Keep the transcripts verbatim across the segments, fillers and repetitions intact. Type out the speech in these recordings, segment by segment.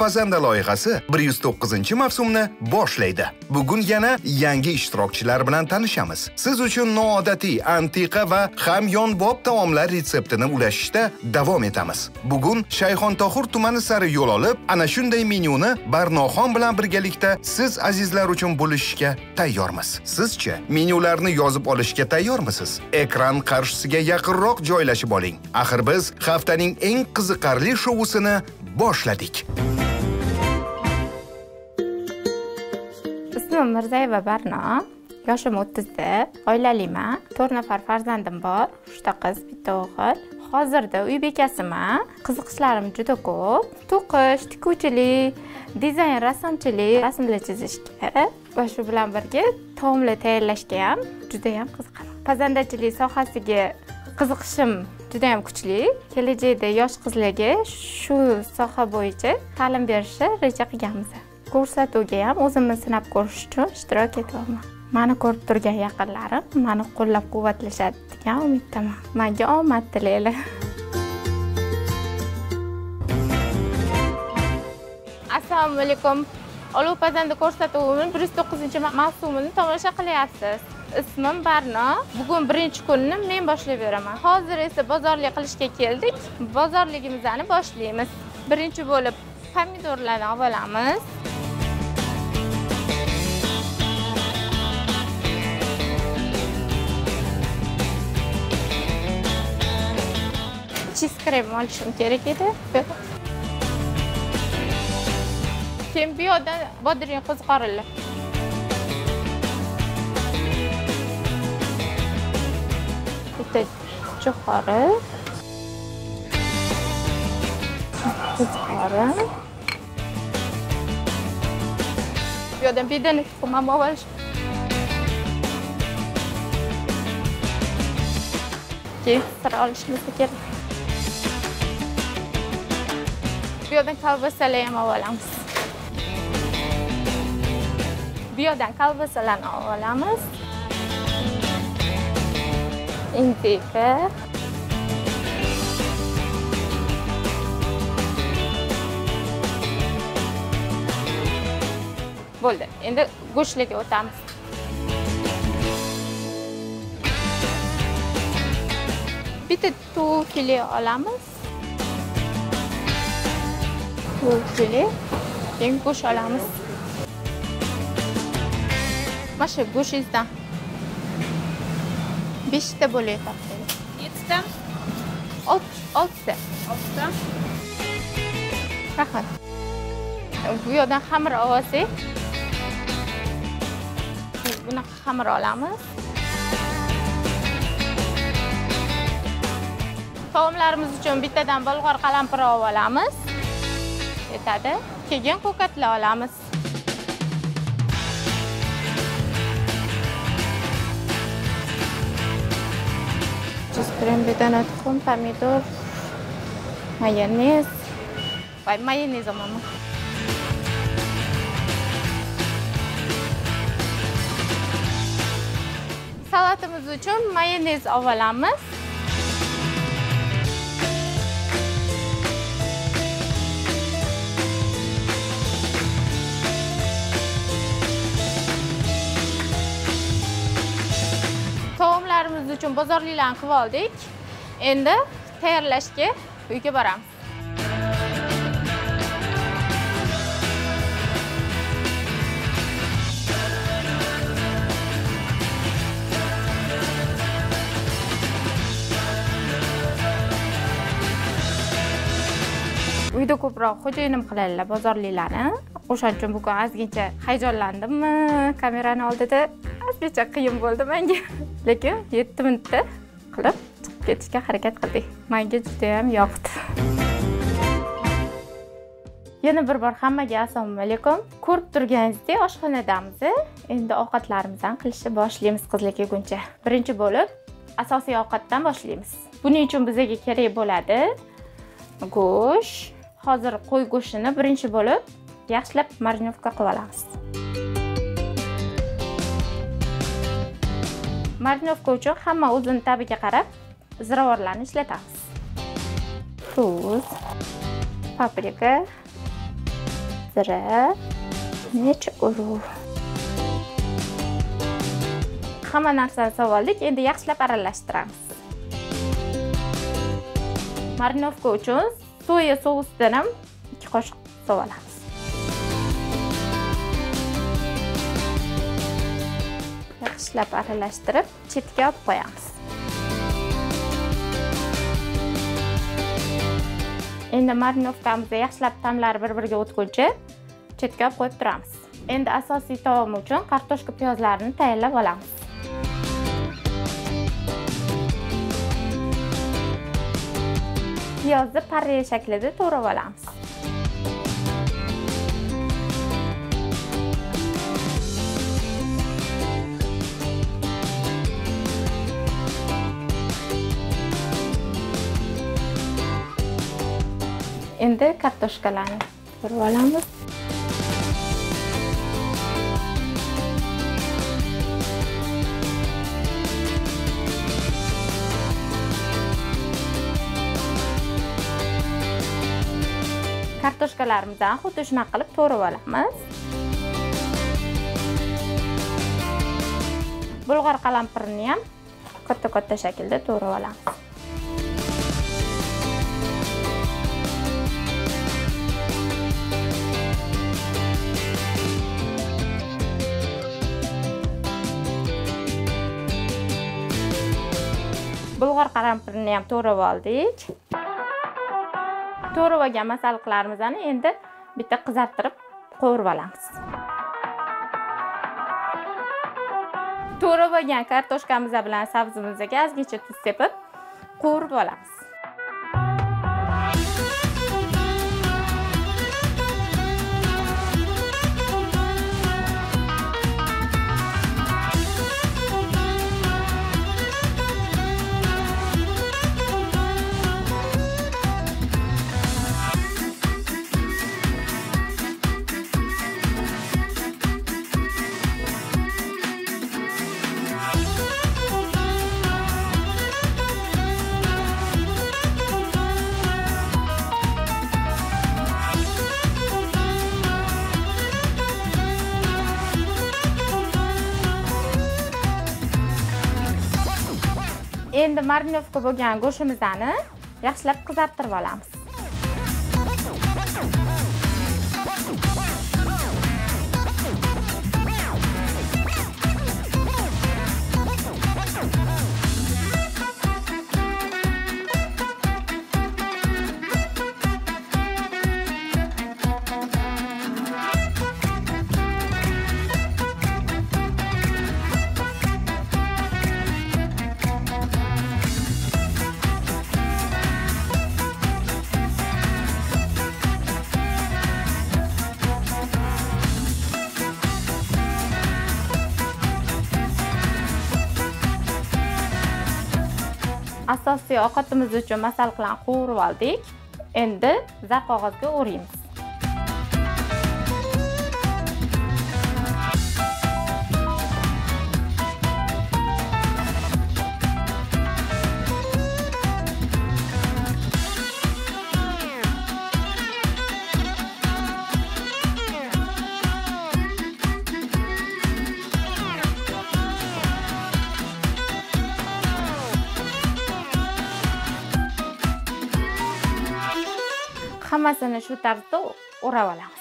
Pazanda loyihasi bir yuz to'qqizinchi mavsumni boshlaydi. Bugun yana yangi ishtirokchilar bilan tanishamiz. Siz uchun noodatiy, antiqa va hamyonbop taomlar retseptini ulashishda davom etamiz. Bugun Shayxontohur tumani sari yo'l olib, ana shunday menyuni Barnoxon bilan birgalikda siz azizlar uchun bo'lishga tayyormiz. Sizchi menyularni yozib olishga tayyormisiz? Ekran qarshisiga yaqinroq joylashib oling. Axir biz haftaning eng qiziqarli shousini boshladik. Ismim Mirzayeva Barno. Yoshim o'ttizda, oilaliman. to'rt nafar farzandim bor, uchta qiz, bitta o'g'il. Hozirda uy bekasiman. Qiziqishlarim juda ko'p. To'qish, tikuvchilik, dizayn, rasmchilik, rasmlar chizishga va shu bilan birga taomlar tayyorlashga ham juda ham qiziqaman. Pazandachilik sohasiga qiziqishim juda ham kuchli. Kelajakda yosh qizlarga shu soha bo'yicha ta'lim berishni reja qilganmiz. Ko'rsatuvga ham o'zimni sinab ko'rish uchun ishtirok etyapman. Mani ko'rib turgan yaqinlarim meni qo'llab-quvvatlashadi degan umiddaman. Menga omad tilaylar. Assalomu alaykum. Oluv pazanda ko'rsatuvining bir yuz to'qqizinchi mavsumini tomosha qilyapsiz. Ismim Barno. Bugun birinchi kunni men boshlab beraman. Hozir esa bozorlik qilishga keldik. Bozorligimizni boshlaymiz. Birinchi bo'lib pomidorlarni olamiz. Cheese krem olishim kerak edi. Keyin bu yerdan bodring qo'zg'orildi. Bitta jo'xori. Qo'zg'ori. Bu yerdan bidani tuxum olish. Keyin sira olishimiz kerak. Bu yerdan kolbasalar ham olamiz. Bu yerdan kolbasalarni olamiz. Indika. Bo'ldi. Endi go'shtlarga o'tamiz. Bitta tovuq file olamiz. Tovuq file. Keyin go'sht olamiz. Mana shu go'shtingizdan besh ta bo'lib topdim. yetti ta? olti ta. olti ta. Rahmat. Bu yerdan xamir olsak. Buni xamir olamiz. Taomlarimiz uchun bittadan bolg'or qalampir olamiz. Yetadi. Keyin ko'katlar olamiz. Krem, bedana tuxum, pomidor, mayonez. Voy, mayonez olaman. Salatimiz uchun mayonez olamiz. Taomlarimiz uchun bozorliklarni qilib oldik. Endi tayyorlashga uyga boramiz. Uyda ko'proq xo'jayinim qiladilar bozorliklarni. O'shaning uchun bugun ozgincha hayajonlandimmi kamerani oldida? Ozgincha qiyin bo'ldi menga. Lekin yetti minutda qilib chiqib ketishga harakat qildik. Menga juda ham yoqdi. Yana bir bor hammaga assalomu alaykum. Ko'rib turganingizdek, oshxonadamiz. Endi ovqatlarimizni qilishni boshlaymiz qizlargaguncha. Birinchi bo'lib asosiy ovqatdan boshlaymiz. Buning uchun bizga kerak bo'ladi go'sht. Hozir qo'y go'shtini birinchi bo'lib yaxshilab marinovka qilib olamiz. Marinovka uchun hamma o'zini tabiga qarab ziravorlarni ishlatamiz. Tuz, paprika, zira, necha urug'. Hamma narsani solib oldik, endi yaxshilab aralashtiramiz. Marinovka uchun soya sosidan ham ikki qoshiq solib olamiz. Yaxshilab aralashtirib, chetga olib qo'yamiz. Endi marinovkamizni yaxshilab ta'mlari bir-biriga o'tguncha chetga olib qo'yib turamiz. Endi asosiy taom uchun kartoshka piyozlarini tayyorlab olamiz. Piyozni parre shaklida to'g'rab olamiz. Endi kartoshkalarni to'g'rab olamiz. Kartoshkalarimizni xuddi shunaqa qilib to'g'rab olamiz. Bulg'or qalampirini ham katta-katta shaklda to'g'rab olamiz. Bulg'or qalampirini ham to'g'rab oldik. To'g'rab olgan masalliqlarimizni endi bitta qizartirib qovurib olamiz. To'g'rab olgan kartoshkamiz bilan sabzimizga ozgincha tuz sepib qovurib olamiz. Endi marinovka bo'lgan go'shtimizni yaxshilab qizartirib olamiz. Asosiy ovqatimiz uchun masalliqlarni qovurib oldik. Endi zarqog'ozga o'raymiz. Hammasini shu tarzda o'rab olamiz.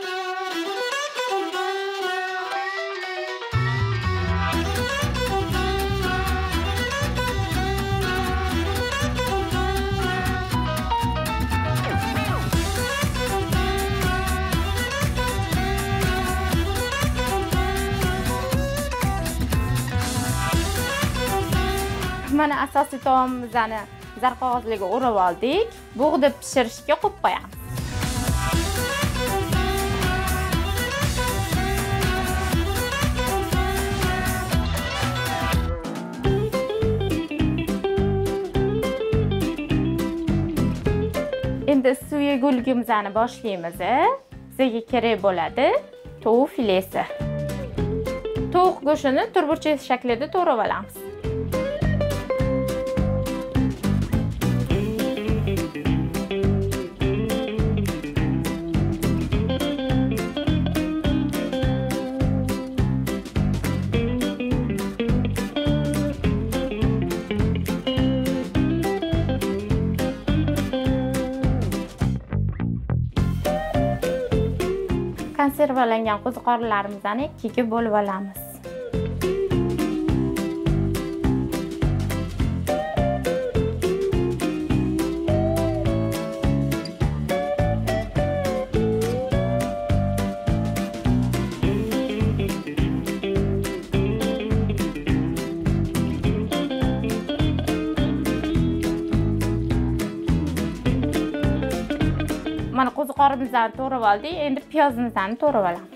Mana asosiy taomimizni zarqog'ozliga o'rab oldik. Bug'ni pishirishga qo'yib qo'yamiz. Endi suv yeguligimizni boshlaymiz. Bizga kerak bo'ladi tovuq filesi. Tovuq go'shtini turburcha shaklida to'g'rab olamiz. konservalangan qo'ziqorinlarimizni ikkiga bo'lib olamiz. Mana qo'ziqorinimizni to'g'rab oldik. Endi piyozimizni to'g'rab olamiz.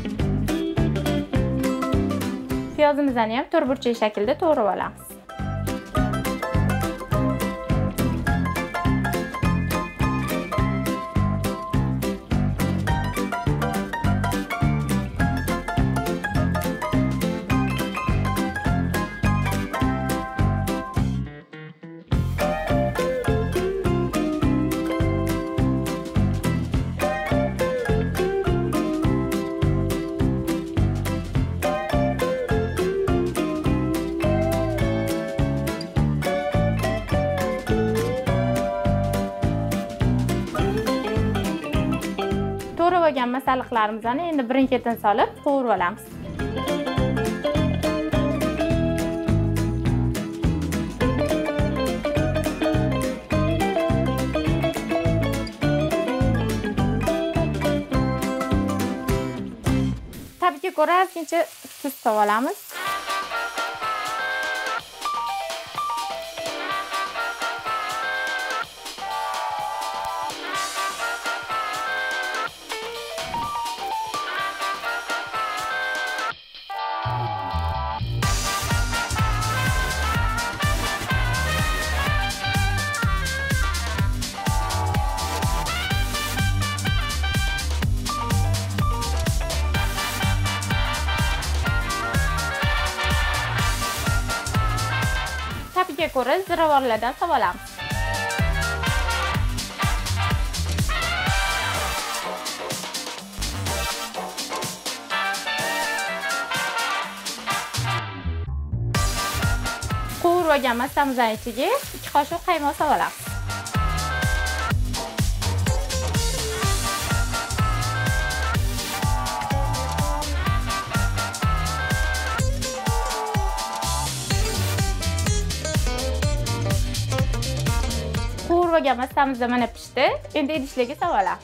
Piyozimizni ham to'rtburchak shaklda to'g'rab olamiz. To'g'rab olgan masalliqlarimizni endi birin-ketin solib qovurib olamiz. Tabiiy ko'ra ozgincha tuz solib olamiz. Tabiiga ko'ra ziravorlardan solib olamiz. Qovurib olgan massamizning ichiga ikki qoshiq qaymoq solib olamiz. Qovurib olgan massamiz mana pishdi. Endi idishlarga solib olamiz.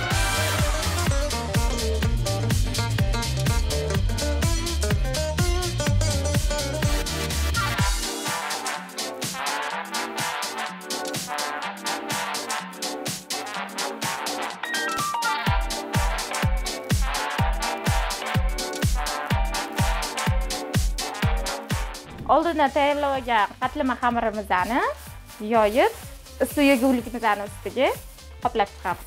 Oldindan tayyorlab olgan qatlama xamirimizni yoyib, suv yegulikimizni ustiga qoplab chiqamiz.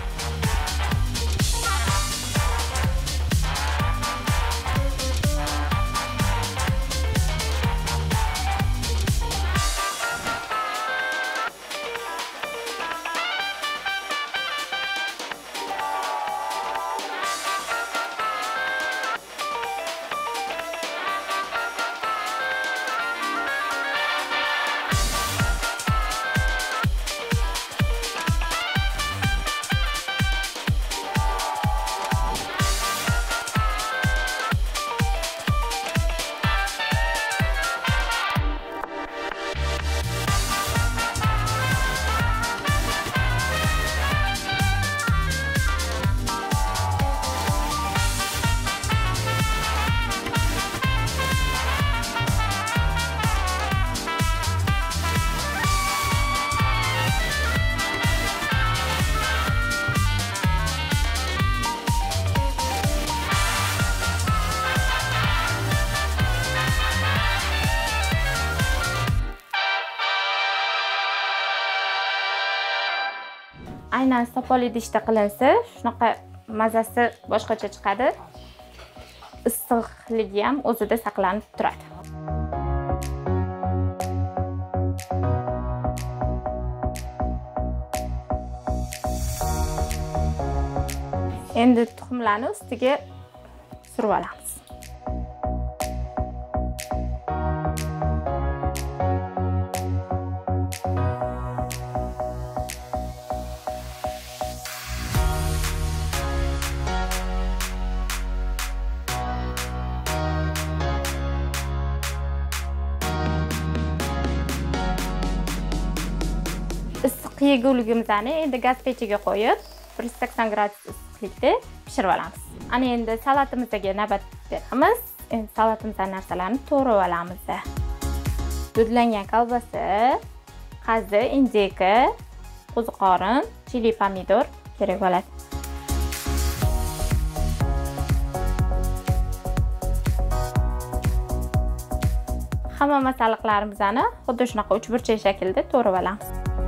Aynan sopol idishda qilinsa, shunaqa mazasi boshqacha chiqadi. Issiqligi ham o'zida saqlanib turadi. Endi tuxumlarni ustiga surib olamiz. yeguligimizni endi gaz pechiga qo'yib bir yuz sakson gradus issiqlikda pishirib olamiz. Ana endi salatimizga navbat beramiz. Endi salatimizdan narsalarni to'g'rab olamiz. Dudlangan kolbasa, qazi, indika, qo'ziqorin, chili pomidor kerak bo'ladi. Hamma masalliqlarimizni xuddi shunaqa uch burchak shaklda to'g'rab olamiz.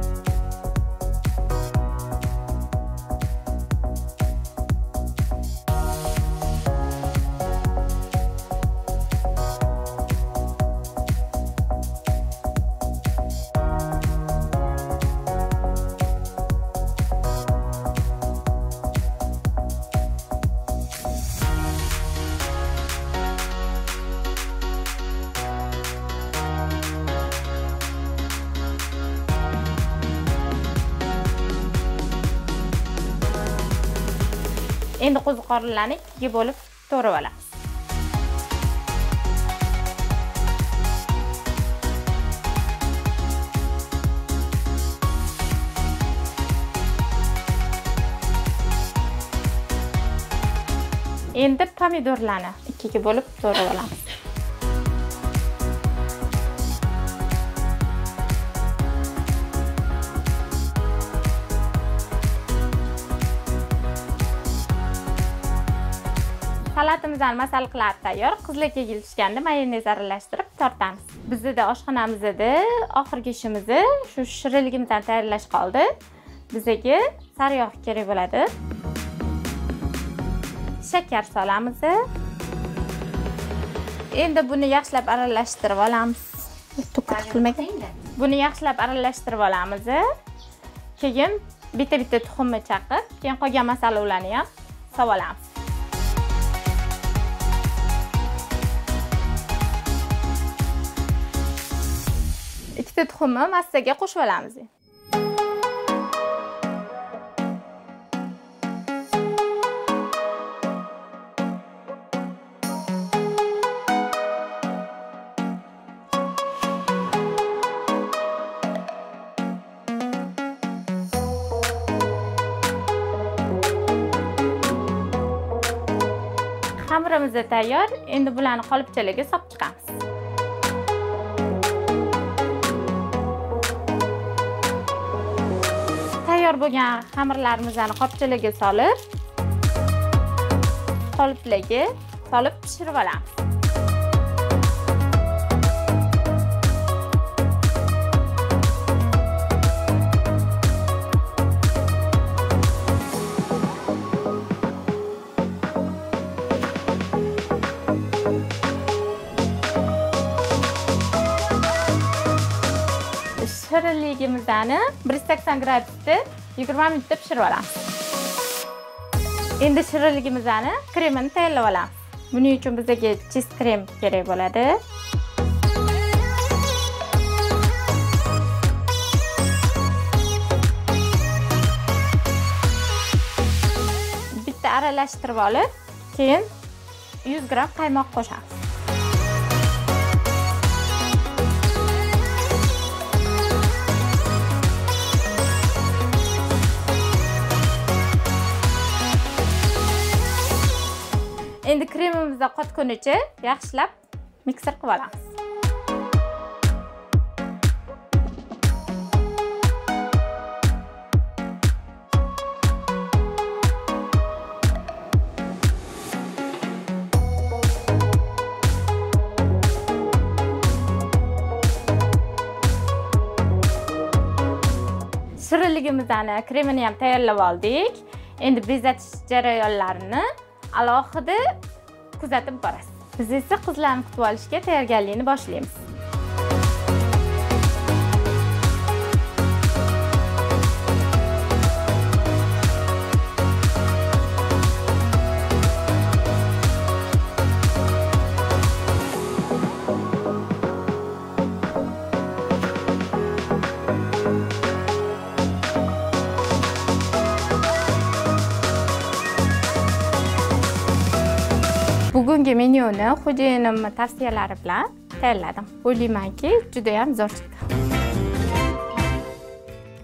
Endi qo'ziqorinlarni ikkiga bo'lib to'g'rab olamiz. Endi pomidorlarni ikkiga bo'lib to'g'rab olamiz. Salatimizning masalliqlari tayyor. Qizilga kelishganda mayonez aralashtirib tortamiz. Bizda oshxonamizda oxirgi ishimiz shu shirinligimizni tayyorlash qoldi. Bizga sariyog' kerak bo'ladi. Shakar solamiz. Endi buni yaxshilab aralashtirib olamiz. To'kut qilmagan. Buni yaxshilab aralashtirib olamiz. Keyin bitta-bitta tuxumni chaqib, keyin qolgan masalliqlarni ham solib olamiz. Ikkita tuxumni massaga qo'shib olamiz. Xamirimiz tayyor. Endi bularni qolipchalarga solib chiqamiz. Tayyor bo'lgan xamirlarimizni qopchalarga solib, qoliplarga solib pishirib olamiz. Shirinligimizni bir yuz sakson gradusda yigirma minutda pishirib olamiz. Endi shirinligimizni kremini tayyorlab olamiz. Buning uchun bizga cheese krem kerak bo'ladi. Bitta aralashtirib olib, keyin yuz gramm qaymoq qo'shamiz. Endi kremimizni qotgunicha yaxshilab mikser qilib olamiz. Shirinligimizni kremini ham tayyorlab oldik. Endi bezatish jarayonlarini alohida kuzatib borasiz. Biz esa qizlarni kutib olishga tayyorgarlikni boshlaymiz. Bugungi menyuni xo'jayinim tavsiyalari bilan tayyorladim. O'ylaymanki, juda ham zo'r chiqdi.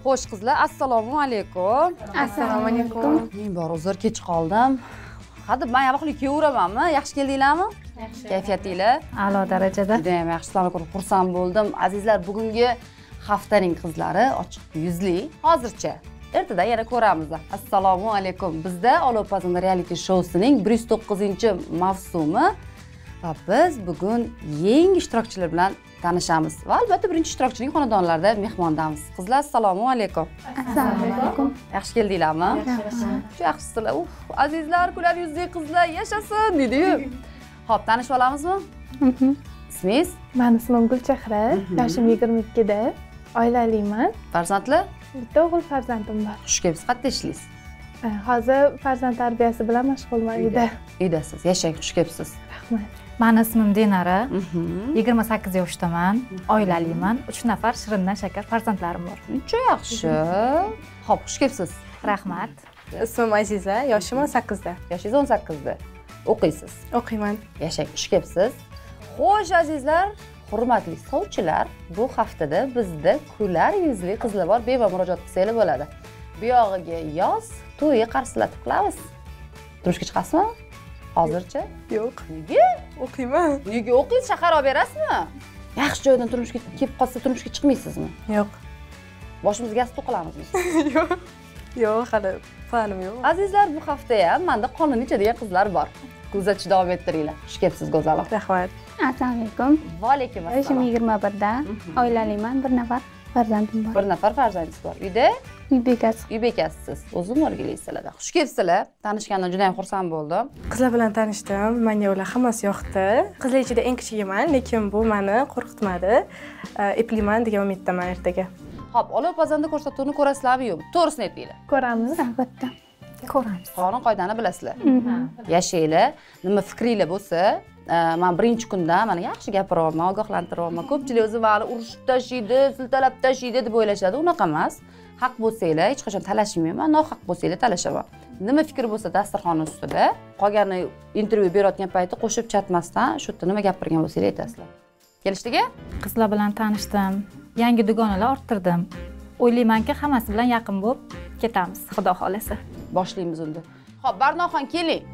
Xo'sh qizlar, assalomu alaykum. Assalomu alaykum. Men bor uzr kech qoldim. Hadeb men yavaqli kiyaveramanmi? Yaxshi keldinglarmi? Yaxshi. Kayfiyatinglar? A'lo darajada. Juda ham yaxshi, sizlarni ko'rib xursand bo'ldim. Azizlar, bugungi haftaning qizlari ochiq yuzli. Hozircha ertadan yana ko'ramiz. Assalomu alaykum. Bizda Olopazon reality shousining bir yuz to'qqizinchi mavsumi va biz bugun yangi ishtirokchilar bilan tanishamiz. Va albatta birinchi ishtirokchining xonadonlarida mehmondamiz. Qizlar, assalomu alaykum. Assalomu alaykum. Yaxshi keldinglarmi? Yaxshi. Yaxshilar. Uf, azizlar, kular yuzli qizlar yashasin dedi-yu. Xo'p, tanishib olamizmi? Ismingiz? Meni ismim Gulchehra, yoshim yigirma ikkida, oilaliman. Farzandlar? Bitta o'g'il farzandim bor. Xush kelibsiz. Qayerda ishlaysiz? Hozir farzand tarbiyasi bilan mashg'ulman uyda. Uydasiz. Yashang, xush kelibsiz. Rahmat. Meni ismim Dinara, yigirma sakkiz yoshdaman, oilaliman, uch nafar shirindan shakar farzandlarim bor. Juda yaxshi. Xo'p, xush kelibsiz. Rahmat. Ismim Aziza, yoshim o'n sakkizda. Yoshingiz o'n sakkizda. O'qiysiz. O'qiyman. Yashang, xush kelibsiz. Xo'sh azizlar, hurmatli sovchilar, bu haftada bizda kular yuzli qizlar bor, beva murojaat qilsanglar bo'ladi. Bu yog'iga yoz, to'yi qarsilatib qilamiz. Turmushga chiqasizmi? Hozircha? Yo'q. Nega? O'qiyman. Nega o'qiysiz? Shahar olib berasizmi? Yaxshi joydan turmushga kelib qolsa turmushga chiqmaysizmi? Yo'q. Boshimizga gaz to'qilamizmi? Yo'q. Yo'q, hali planim yo'q. Azizlar, bu hafta ham menda qonun ichadigan qizlar bor. Kuzatishni davom ettiringlar. Xush kelibsiz go'zalim. Rahmat. Assalomu alaykum. Va alaykum Yoshim assalom. yigirma birda, oilaliman, bir nafar farzandim bor. Bir nafar farzandingiz bor. Uyda Uy bekasi. uy bekasisiz. O'zim o'rgilaysizlar. Xush kelibsizlar. Tanishgandan juda ham xursand bo'ldim. Qizlar bilan tanishdim. Menga ular hammasi yoqdi. Qizlar ichida eng kichigiman, lekin bu meni qo'rqitmadi. Epliman degan umiddaman ertaga. Xo'p, Olopazonda ko'rsatuvni ko'rasizlarmi yo'qmi? To'g'risini aytinglar. Ko'ramiz. Albatta. Ko'ramiz. Qonun qoidani bilasizlar. Yashanglar, nima fikringlar bo'lsa, men birinchi kundan mana yaxshi gapiryapman, ogohlantiryapman. Ko'pchilik o'zi meni urishib tashlaydi, siltalab tashlaydi deb o'ylashadi. Unaqa emas. Haq bo'lsanglar, hech qachon talashmayman, nohaq bo'lsanglar talashaman. Nima fikr bo'lsa dasturxon ustida, qolgani intervyu berayotgan payti qo'shib chatmasdan shu yerda nima gapirgan bo'lsanglar aytasizlar. Kelishdiki? Qizlar bilan tanishdim, yangi dugonalar orttirdim. O'ylaymanki, hammasi bilan yaqin bo'lib ketamiz, xudo xolasa. Boshlaymiz unda. Xo'p, Barnoxon keling.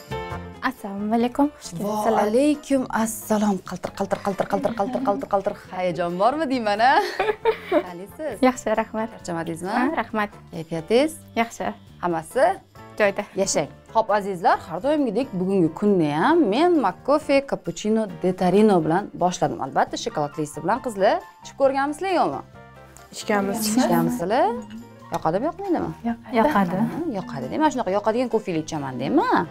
Assalomu alaykum. Xush Va kelibsizlar. alaykum assalom. Qaltir qaltir qaltir qaltir qaltir qaltir qaltir. Hayajon bormi deyman a? Qalisiz? Yaxshi, rahmat. Charchamadingizmi? Ha, rahmat. Kayfiyatingiz? Yaxshi. Hammasi Joyda. yashang. Xo'p azizlar, har doimgidek bugungi kunni ham men Makkofe Cappuccino de Tarino bilan boshladim. Albatta shokoladlisi bilan qizlar ichib ko'rganmisizlar yo'qmi? Ichganmiz. Ichganmisizlar? Yoqadimi, yoqmaydimi? Yoqadi. Yoqadi. Mana shunaqa yoqadigan kofeli ichaman deyman.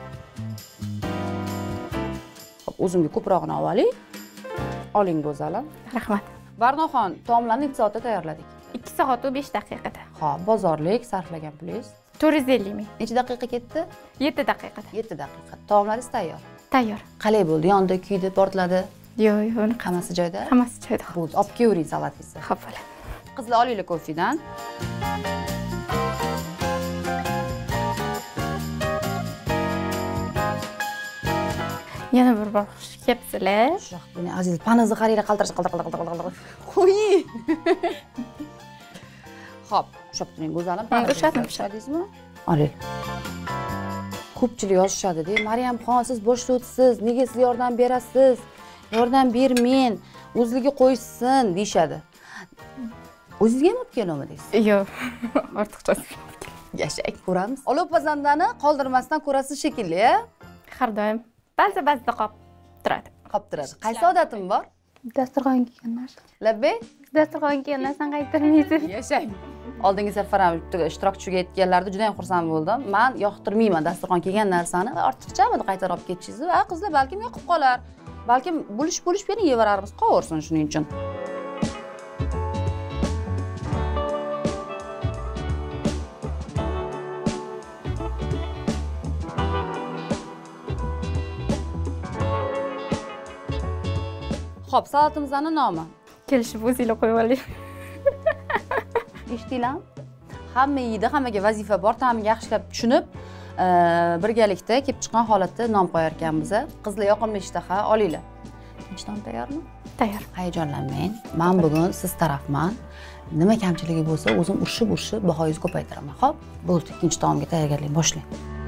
Xo'p, o'zimga ko'prog'ini oling. Oling go'zalim. Rahmat. Barnoxon, taomlarni necha soatda tayyorladik? ikki soat va besh daqiqada. Xo'p, bozorlik sarflagan pulingiz to'rt yuz ellik ming. necha daqiqa ketdi? yetti daqiqada. yetti daqiqa. Taomlaringiz tayyor. Tayyor. Qalay bo'ldi? Yonda kuydi, portladi. Yo'q, yo'q, unaqa. Hammasi joyida? Hammasi joyida. Bo'ldi, olib kelavering salatingizni. Xo'p, bo'ladi. Qizlar, olinglar kofedan. Yana bir bor xush kelibsizlar. Shoxbini aziz, panizni qaranglar, qaltirash, qaltir, qaltir, qaltir, qaltir. Qo'ying. Xo'p, ushlab turing go'zalim. Ushladim, Ushladingizmi? Oling. Ko'pchilik yozishadi-da, Maryamxon, siz boshda o'tsiz, nega siz yordam berasiz? Yordam bermen, o'zligi qo'ysin deyshadi. O'zingizga ham olib kelavmi deysiz? Yo'q, ortiqcha. Yashang, ko'ramiz. Olopazondani qoldirmasdan ko'rasiz shekilli, a? Har doim ba'zi ba'zida qolib turadi. Qolib turadi. Qaysi odatim bor? Dasturxon kelganlar. Labbay? Dasturxon kelganlardan qaytarmaysiz. Yashang. Oldingi safar ham ishtirokchiga aytganlarda juda ham xursand bo'ldim. Men yoqtirmayman dasturxon kelgan narsani va ortiqchamidi qaytarib olib ketishingiz va qizlar balkim yoqib qolar. Balkim bo'lish bo'lish bering yevararmiz, qolaversin shuning uchun. Xo'p, salatimizning nomi. Kelishib o'zinglar qo'yib oling. Eshitdinglarmi? Hamma yeydi, hammaga vazifa bor, ta'mini yaxshilab tushunib, birgalikda kelib chiqqan holatda nom qo'yar ekanmiz. Qizlar yoqimli ishtaha, olinglar. ikkinchi taom tayyormi? Tayyor. Hayajonlanmang. Men bugun siz tarafman. Nima kamchiligi bo'lsa, o'zim urishib-urishib bahoyingizni ko'paytiraman. Xo'p, bo'ldi, ikkinchi taomga tayyorgarlik boshlang.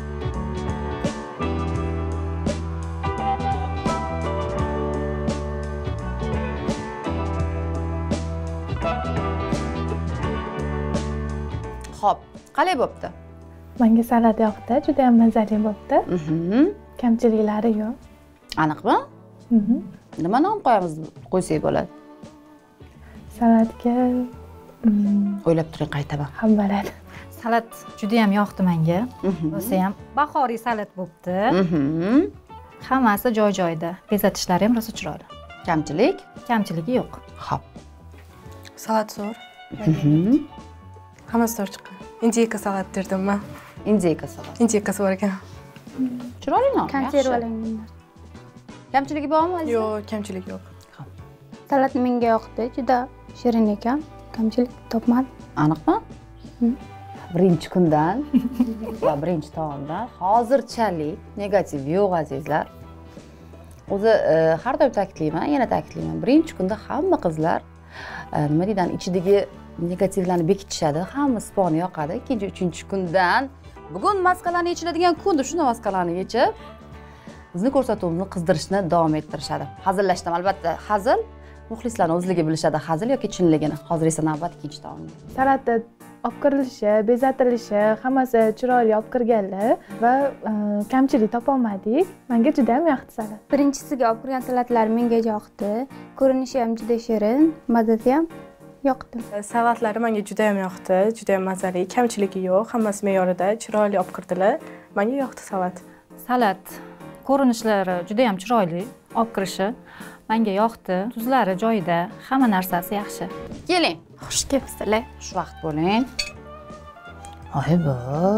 Xo'p, qalay bo'pti? Menga salat yoqdi, juda ham mazali bo'pti. Mhm. Kamchiliklari yo'q. Aniqmi? Mhm. Nima nom qo'yamiz, qo'ysak bo'ladi? Salatga O'ylab turing, qaytaman. ham bo'ladi. Salat juda ham yoqdi menga. O'zi ham bahoriy salat bo'pti. Mhm. Hammasi joy-joyida. Bezatishlari ham rosa chiroyli. Kamchilik? Kamchiligi yo'q. Xo'p. Salat zo'r. Mhm. Hammasi zo'r chiqqan. Indiyka salat derdim men. Indiyka salat. Indiyka zo'r ekan. Chiroyli nom. Konservalangan. Kamchiligi bormi? Aziza? Yo'q, kamchilik yo'q. Salat menga yoqdi, juda shirin ekan. Kamchilik topmadim. Aniqmi? Birinchi kundan va birinchi taomdan hozirchalik negativ yo'q azizlar. O'zi har doim ta'kidlayman, yana ta'kidlayman. Birinchi kunda hamma qizlar nima deydi, ichidagi negativlarni bekitishadi, hamma sponi yoqadi. Ikkinchi, uchinchi kundan bugun maskalarni yechiladigan kun deb shunday maskalarni yechib bizni ko'rsatuvimizni qizdirishni davom ettirishadi. Hazillashdan albatta hazil muxlislarning o'zligi bilishadi, hazil yoki chinligini. Hozir esa navbat ikkinchi taomga. Salatni olib kirilishi, bezatilishi, hammasi chiroyli olib kirganlar va kamchilik topolmadik. Menga juda ham yoqdi salat. Birinchisiga olib kirgan salatlar menga yoqdi. Ko'rinishi ham juda shirin, mazasi ham yoqdi. Salatlari menga juda ham yoqdi, juda ham mazali, kamchiligi yo'q, hammasi me'yorida, chiroyli olib kirdilar. Menga yoqdi salat. Salat ko'rinishlari juda ham chiroyli, olib kirishi menga yoqdi. Tuzlari joyida, hamma narsasi yaxshi. Keling, Xush kelibsizlar. xushvaqt bo'ling. Oybo.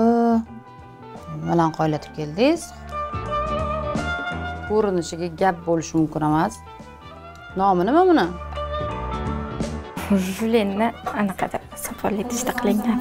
Bilan qoylatib keldingiz. Ko'rinishiga gap bo'lishi mumkin emas. Nomi nima buni? Julenni anaqada sopol idishda qilingan.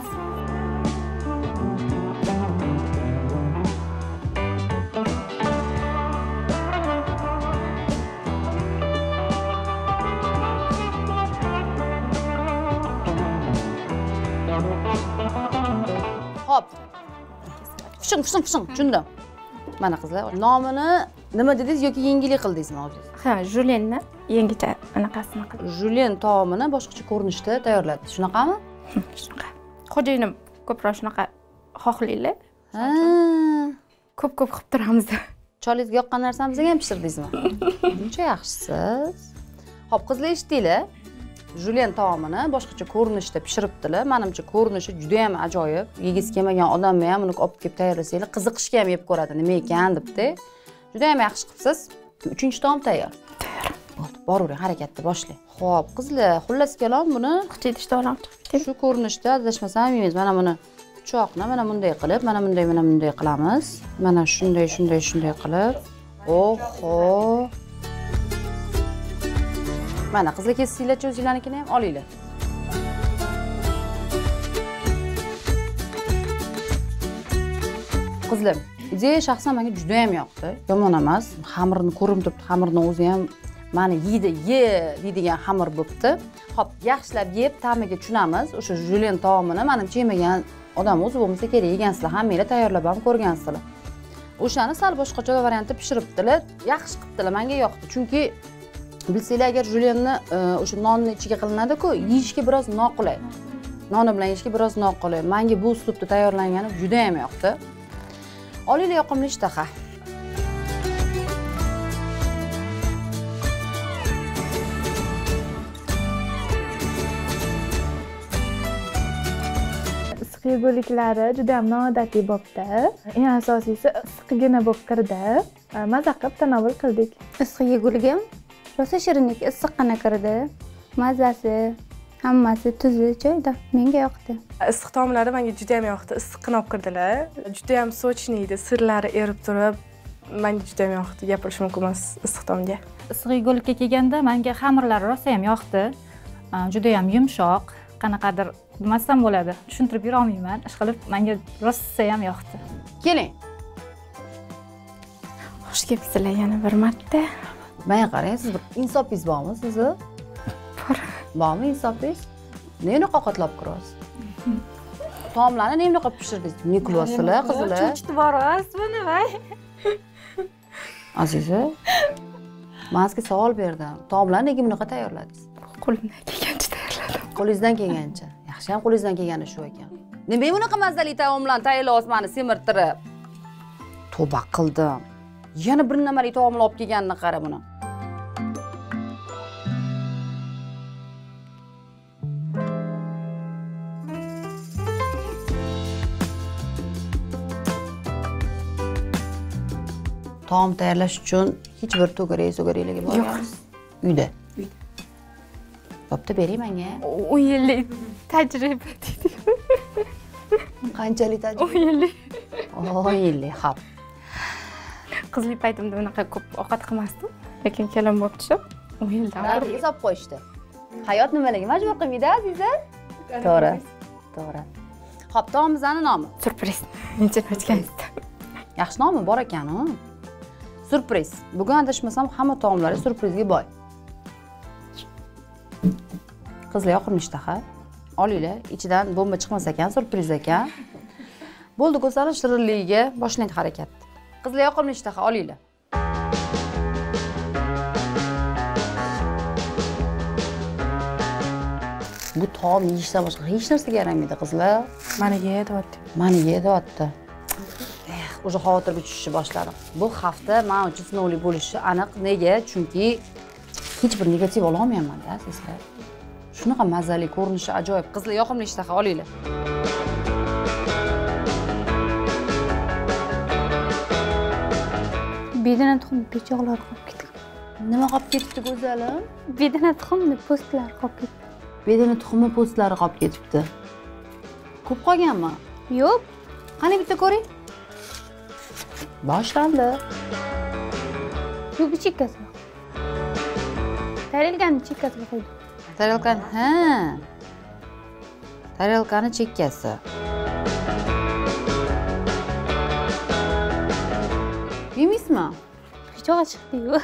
Hop. Fishing, fishing, fishing. Tushundim. Mana qizlar, nomini nima dedingiz yoki yengillik qildingizmi o'zingiz? Ha, julenni yangicha anaqasini qildim. Julen taomini boshqacha ko'rinishda tayyorladi. Shunaqami? Shunaqa. Xo'jayinim ko'proq shunaqa xohlaylar. Ha. Ko'p-ko'p qilib turamiz. Cholingizga yoqqan narsani bizga ham pishirdingizmi? Buncha yaxshisiz. Xo'p, qizlar eshitdinglar. Julen taomini boshqacha ko'rinishda pishiribdilar. Menimcha ko'rinishi juda ham ajoyib. Yegisi kelmagan odamni ham uni olib kelib tayyorlasanglar, qiziqishga ham yeb ko'radi, nima ekan debdi. Juda ham yaxshi qilibsiz. uchinchi taom tayyor. Tayyor. Bo'ldi, boravering, harakatni boshlang. Xo'p, qizlar, xullas kalom buni Quti idishda olib chiqib. shu ko'rinishda adashmasam yeymiz. Mana buni pichoqni mana bunday qilib, mana bunday, mana bunday qilamiz. Mana shunday, shunday, shunday qilib. Oho. Mana qizlar kessinglar-chi o'zinglarnikini ham olinglar. Qizlar, ideya shaxsan menga juda ham yoqdi. Yomon emas. Xamirni ko'rib turibdi, xamirni o'zi ham mani yeydi, ye deydigan xamir bo'pti. Xo'p, yaxshilab yeb, ta'miga tushunamiz. O'sha julen taomini menimcha yemagan odam o'zi bo'lmasa kerak, yegansizlar, hammanglar tayyorlab ham ko'rgansizlar. O'shani sal boshqacha variantda pishiribdilar. Yaxshi qilibdilar, menga yoqdi. Chunki bilsanglar, agar julenni o'sha nonni ichiga qilinadi-ku, yeyishga biroz noqulay. Noni bilan yeyishga biroz noqulay. Menga bu uslubda tayyorlangani juda ham yoqdi. Olinglar yoqimli ishtaha. Issiq yeguliklari juda ham noodatiy bo'pti. Eng asosiysi issiqgina bo'lib kirdi. Maza qilib tanovul qildik. Issiq yeguligim rosa shirinlik, issiqqina kirdi. Mazasi, hammasi tuzi joyida. Menga yoqdi. Issiq taomlari menga juda ham yoqdi. Issiqqina olib kirdilar. Juda ham sochni edi, sirlari erib turib, menga juda ham yoqdi. Gapirish mumkin emas issiq taomga. Issiq yegulikka kelganda menga xamirlari rosa ham yoqdi. Juda ham yumshoq, qanaqadir demasam bo'ladi. Tushuntirib yura olmayman. Ishqilib menga rosa ham yoqdi. Keling. Xush kelibsizlar yana bir marta. Menga qarang, siz bir insofingiz bormi sizni? Bor. Bormi insofingiz? Nega unaqa ovqatlab ko'rasiz? Taomlarni nima qilib pishirdingiz? Nima qilyapsizlar, qizlar? Cho'chitib borasiz buni, voy. Aziza, men sizga savol berdim. Taomlarni nega bunaqa tayyorladingiz? Qo'limdan kelgancha tayyorladim. Qo'lingizdan kelgancha. Yaxshi ham qo'lingizdan kelgani shu ekan. Nima bunaqa mazali taomlarni tayyorlayapsiz meni semirtirib? Tavba qildim. Yana bir namali taomlar olib kelganini qara buni. Taom tayyorlash uchun hech bir to'garak-so'garaklarga borgansiz? Uyda. Uyda. Topda bering menga. o'n yillik tajriba deydi. Qanchalik tajriba? o'n yillik. o'n yillik, xo'p. Qizlik paytimda unaqa ko'p ovqat qilmasdim, lekin kelin bo'lib tushib o'n yildan Tarbiyaga solib qo'yishdi. Hayot nimalarga majbur qilmaydi, Aziza? To'g'ri. To'g'ri. Xo'p, taomimizning nomi? Surpriz. Menchun ochganingizda. Yaxshi nomi bor ekan-ku. Surpriz. Bugun adashmasam hamma taomlari surprizga boy. Qizlar yoqimli ishtaha. Olinglar, ichidan bomba chiqmas ekan, surpriz ekan. Bo'ldi, go'zallik shirinligiga boshlang harakatni. Qizlar yoqimli ishtaha, olinglar. Bu taom yeyishdan boshqa hech narsaga yaramaydi, qizlar. Mana yeyapti. Mani yeyapti. Eh, o'sha xavotirga tushishni boshladim. Bu hafta men uchun sinovli bo'lishi aniq. Nega? Chunki hech bir negativ ola olmayman-da, sizlar. Shunaqa mazali ko'rinishi ajoyib. Qizlar yoqimli ishtaha, olinglar. Bedana tuxum pichoqlar qolib ketdi. Nima qolib ketibdi, go'zalim? Bedana tuxumni postlari qolib ketdi. Bedana tuxumi postlari qolib ketibdi. Ko'p qolganmi? Yo'q. Qani bitta ko'ring. Boshlandi. Yo'q, chekkasi. Tarelkani chekkasiga qo'ydim. Tarelkani, ha. Tarelkani chekkasi. Yemaysizmi? Pichoq chiqdi-yu.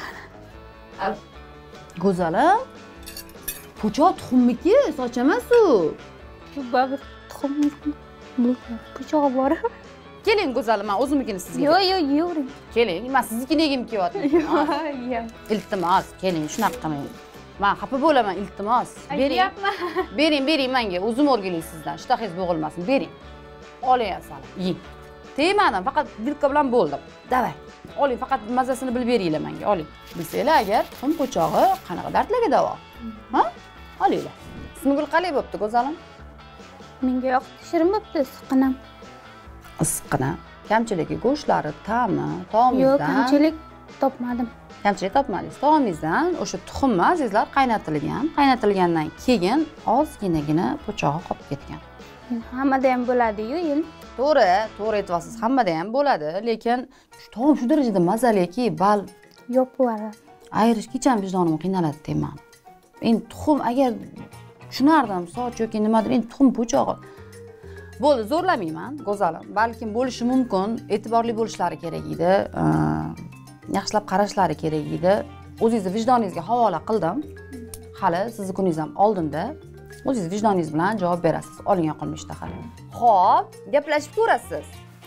Go'zalim. Po'choq tuxumniki, soch emas-u. Shu babir tuxumni bu pichog'i bor. Keling go'zalim, men o'zimnikini sizga. Yo'q, yo'q, yeyavering. Keling, men siznikini yegim kelyapti. Iltimos, keling, shunaqa qilmang. Men xafa bo'laman, iltimos. Beryapman. Bering, bering menga, o'zim o'rgilay sizdan. Ishtahingiz bo'g'ilmasin, bering. Oling asal, yeng. Tegmadim, faqat vilka bilan bo'ldim. Davay. Oling, faqat mazasini bilib beringlar menga, oling. Bilsanglar agar tuxum po'chog'i qanaqa dardlarga davo. Ha? Olinglar. Ismigul qalay bo'pti, go'zalim? Menga yoqdi, shirin bo'pti, issiqqina. Issiqqina. Kamchiligi go'shtlari, ta'mi, Yo'q, taomimizdan. kamchilik topmadim. Kamchilik topmadingiz. Taomimizdan o'sha tuxumni azizlar qaynatilgan, qaynatilgandan keyin ozginagina po'chog'i qolib ketgan. Hammada ham bo'ladi-yu, yil. To'g'ri, to'g'ri aytyapsiz, hammada ham bo'ladi, lekin shu taom shu darajada mazaliki, bal Yo'q bo'ladi. ayirishgacha ham vijdonim qiynaladi deyman. Endi tuxum agar tushunardim, soch yoki nimadir, endi tuxum po'chog'i. Bo'ldi, zo'rlamayman, go'zalim. Balkim bo'lishi mumkin, e'tiborli bo'lishlari kerak edi, yaxshilab qarashlari kerak edi. O'zingizni vijdoningizga havola qildim. Hali sizni kuningiz ham oldinda. O'zingiz vijdoningiz bilan javob berasiz. Oling yoqimli ishtaha. Xo'p, gaplashib ko'rasiz.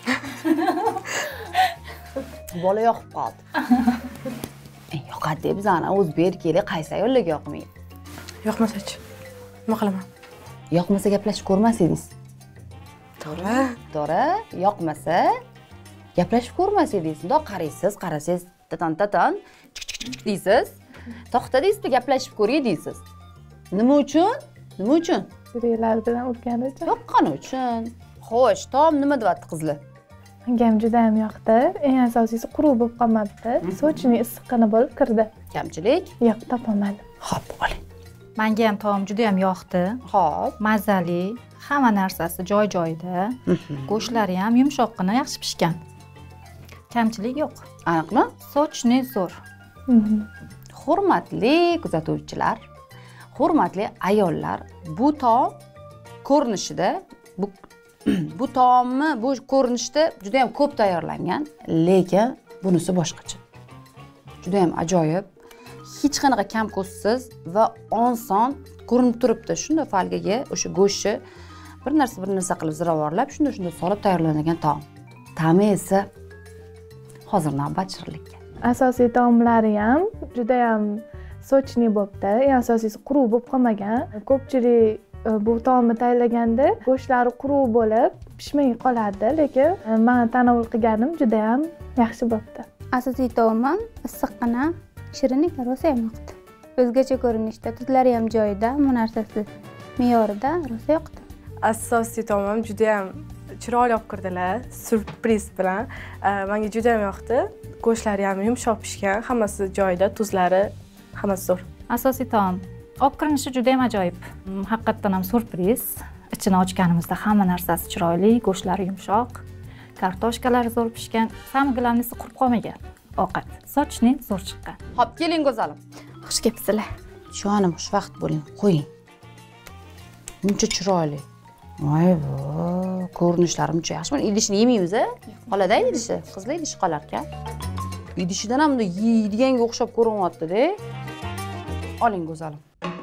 Bola yoqib qoldi. Eng yoqadi deb bizani o'zbek keli qaysi ayollarga yoqmaydi? Yoqmasa-chi? Nima qilaman? Yoqmasa gaplashib ko'rmas edingiz. To'g'ri. To'g'ri, yoqmasa gaplashib ko'rmas edingiz. Bundoq qaraysiz, qarasangiz, tatan tatan deysiz. To'xta deysiz, gaplashib ko'ray deysiz. Nima uchun? Nima uchun? Yuriklar bilan urgani uchun. Yoqqani uchun. Xo'sh, taom nima deyapti qizlar? Menga ham juda ham yoqdi. Eng asosiysi quruq bo'lib qolmabdi. Sochning issiqqina bo'lib kirdi. Kamchilik? Yo'q, topolmadim. Xo'p, oling. Menga ham taom juda ham yoqdi. Xo'p. Mazali, hamma narsasi joy-joyida. Go'shtlari ham yumshoqqina, yaxshi pishgan. Kamchilik yo'q. Aniqmi? Sochni zo'r. Hurmatli kuzatuvchilar, hurmatli ayollar, bu taom ko'rinishida bu bu taomni bu ko'rinishda juda ham ko'p tayyorlangan, lekin bunisi boshqacha. Juda ham ajoyib. hech qanaqa kam ko'zsiz va oson ko'rinib turibdi. Shunda falgaga o'sha go'shtni bir narsa bir narsa qilib ziravorlab, shunda shunda solib tayyorlangan taom. Ta'mi esa hozir navbat shirinlikka. Asosiy taomlari ham juda ham sochniy bo'libdi. Eng asosiysi quruq bo'lib qolmagan. Ko'pchilik bu taomni tayyorlaganda go'shtlari quruq bo'lib pishmay qoladi, lekin men tanovul qilganim juda ham yaxshi bo'libdi. Asosiy taomim issiqqina shirinlik rosa ham yoqdi. O'zgacha ko'rinishda, tuzlari ham joyida, hamma narsasi me'yorida, rosa yoqdi. Asosiy taomim juda ham chiroyli olib kirdilar, surpriz bilan. Menga juda ham yoqdi. Go'shtlari ham yumshoq pishgan, hammasi joyida, tuzlari hammasi zo'r. Asosiy taom olib kirinishi juda ham ajoyib. Haqiqatdan ham surpriz. Ichini ochganimizda hamma narsasi chiroyli, go'shtlari yumshoq, kartoshkalari zo'r pishgan, samgilamnisi qurib qolmagan. Ovqat sochning zo'r chiqqan. Xo'p, keling go'zalim. Xush kelibsizlar. Jonim, xushvaqt bo'ling. Qo'ying. Buncha chiroyli. Voy vo, ko'rinishlari buncha yaxshi. Mana idishni yemaymiz-a? Qoladi idishi, qizlar idishi qolar ekan. Idishidan ham bunday yeydiganga o'xshab ko'rinyapti-da. Oling go'zalim.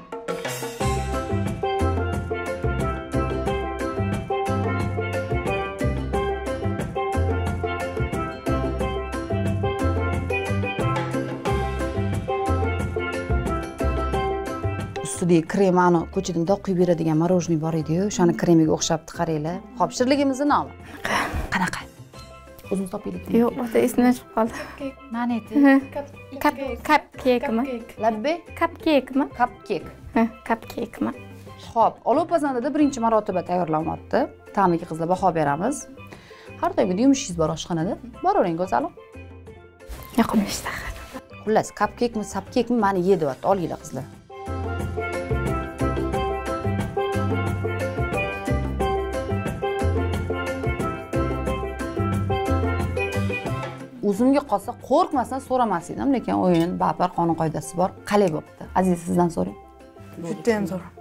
Ustidagi kremani ko'chadan doq quyib beradigan morojniy bor edi-yu, o'shani kremiga o'xshabdi, qaranglar. Xo'p, shirinligimizning nomi qanaqa? O'zimiz topaylik. Yo'q, o'ta esimdan chiqib qoldi. Nani edi? Cupcake-mi? Labbi? Cupcake-mi? Cupcake. Ha, cupcake-mi? Xo'p, olov pazandada birinchi marotaba tayyorlanyapti. Ta'miga qizlar baho beramiz. Har doimgidek yumushingiz bor oshxonada. Boravering go'zalim. Yoqimli ishtaha. Xullas, cupcake-mi, sapcake-mi meni yedyapti. Olinglar qizlar. O'zimga qolsa qo'rqmasdan so'ramas edim, lekin o'yin, baribir qonun qoidasi bor. Qalay bo'pti? Aziz, sizdan so'rang. Juda ham zo'r.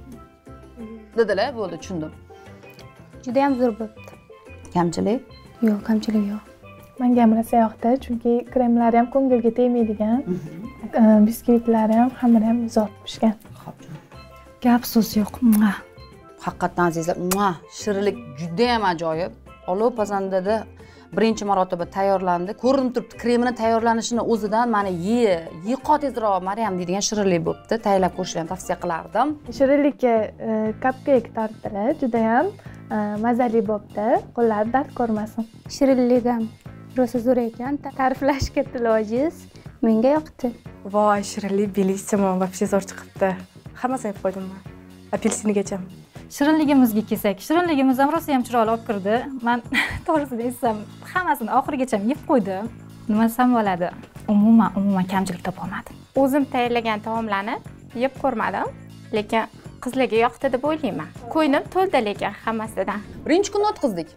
Dedilar, bo'ldi, tushundim. Juda ham zo'r bo'libdi. Kamchilik? Yo'q, kamchilik yo'q. Menga ham rosa yoqdi, chunki kremlari ham ko'ngilga tegmaydigan. Biskvitlari ham, xamiri ham zo'r pishgan. Xo'p. Gap so'z yo'q. Haqiqatan azizlar, shirinlik juda ham ajoyib. Olov pazandada birinchi marotaba tayyorlandi. Ko'rinib turibdi, kremini tayyorlanishini o'zidan mana ye, ye qotezroq Maryam deydigan shirinlik bo'libdi. Tayyorlab ko'rishni ham tavsiya qilardim. Shirinlikka cupcake tortdilar, juda ham mazali bo'libdi. Qo'llar dard ko'rmasin. Shirinlik ham rosa zo'r ekan. Ta'riflashga til ojiz. Menga yoqdi. Voy, shirinlik belissimo, вообще zo'r chiqibdi. Hammasini yeb qo'ydim men. Apelsinigacha. Shirinligimizga kelsak, shirinligimiz ham rosa ham chiroyli olib kirdi. Men to'g'risini aytsam, hammasini oxirigacha yeb qo'ydim. Nima desam bo'ladi? Umuman, umuman kamchilik topa olmadim. O'zim tayyorlagan taomlarni yeb ko'rmadim, lekin qizlarga yoqdi deb o'ylayman. Ko'nglim to'ldi lekin hammasidan. Birinchi kun o'tkazdik.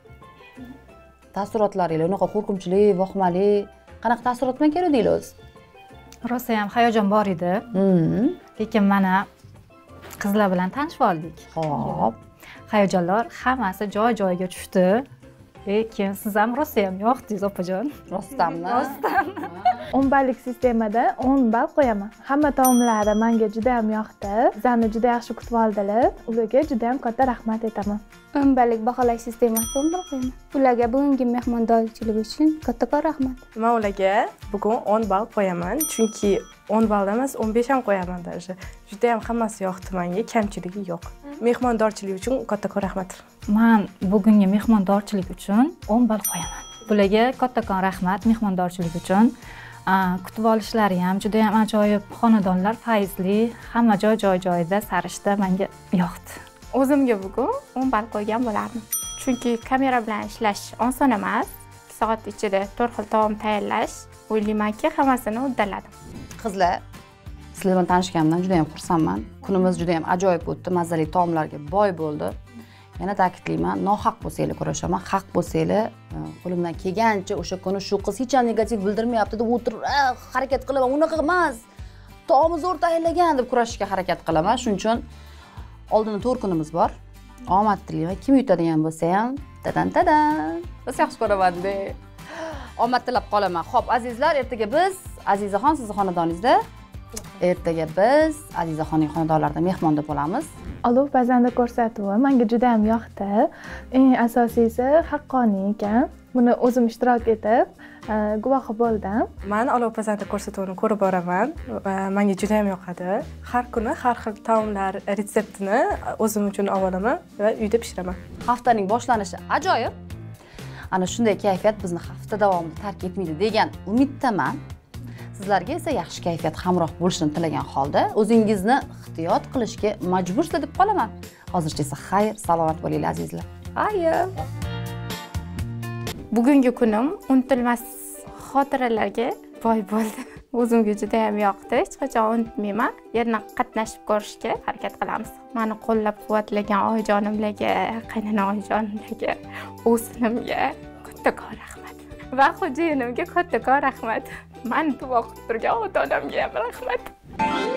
Taassurotlaringiz unaqa qo'rqinchli, vahimali, qanaqa taassurot bilan keldingiz o'zi? Rosa ham hayajon bor edi. Lekin mana qizlar bilan tanishib oldik. Xo'p. Hayajonlar hammasi joy-joyiga tushdi. Lekin siz ham rosa ham yoqdingiz, opajon. Rostdanmi? Rostdan. o'n ballik sistemada o'n ball qo'yaman. Hamma taomlari menga juda ham yoqdi. Bizani juda yaxshi kutib oldilar. Ularga juda ham katta rahmat aytaman. o'n ballik baholash sistemasida o'n ball qo'yaman. Ularga bugungi mehmondorchilik uchun kattakon rahmat. Men ularga bugun o'n ball qo'yaman, chunki o'n ball emas, o'n besh ham qo'yaman даже. Juda ham hammasi yoqdi menga, kamchiligi yo'q. Mehmondorchilik uchun kattakon rahmat. Men bugungi mehmondorchilik uchun o'n ball qo'yaman. Bularga kattakon rahmat mehmondorchilik uchun. Kutib olishlari ham juda ham ajoyib, xonadonlar fayzli, hamma joy joy-joyida sarishta menga yoqdi. O'zimga bugun o'n ball qo'ygan bo'lardim. Chunki kamera bilan ishlash oson emas. ikki soat ichida to'rt xil taom tayyorlash, o'ylaymanki, hammasini uddaladim. Qizlar, sizlar bilan tanishganimdan juda ham xursandman. Kunimiz juda ham ajoyib o'tdi, mazali taomlarga boy bo'ldi. Yana ta'kidlayman, nohaq bo'lsanglar kurashaman, haq bo'lsanglar, qo'limdan kelgancha o'sha kuni shu qiz hech ham negativ bildirmayapti deb o'tirib, harakat qilaman, unaqa emas. Taomni zo'r tayyorlagan deb kurashishga harakat qilaman. Shuning uchun oldinda to'rt kunimiz bor. Omad tilayman. Kim yutadigan bo'lsa ham, tadan tadan. Biz yaxshi ko'raman-da. Omad tilab qolaman. Xo'p, azizlar, ertaga biz Azizaxon sizning xonadoningizda Ertaga biz Azizaxonning xonadonlarida mehmonda bo'lamiz. Olov pazanda ko'rsatuvi menga juda ham yoqdi. Eng asosiysi haqqoniy ekan. Buni o'zim ishtirok etib, guvohi bo'ldim. Men olov pazanda ko'rsatuvini ko'rib boraman. Menga juda ham yoqadi. Har kuni har xil taomlar retseptini o'zim uchun olaman va uyda pishiraman. Haftaning boshlanishi ajoyib. Ana shunday kayfiyat bizni hafta davomida tark etmaydi degan umiddaman. Sizlarga esa yaxshi kayfiyat hamroh bo'lishini tilagan holda o'zingizni ehtiyot qilishga majbursiz deb qolaman. Hozircha esa xayr, salomat bo'linglar azizlar. Xayr. Bugungi kunim unutilmas xotiralarga boy bo'ldi. O'zimga juda ham yoqdi. Hech qachon unutmayman. Yana qatnashib ko'rishga harakat qilamiz. Meni qo'llab-quvvatlagan oyijonimlarga, qaynona oyijonimlarga, o'sinimga kattakon rahmat. Va xo'jayinimga kattakon rahmat. Meni duo qilib turgan ota-onamga ham rahmat.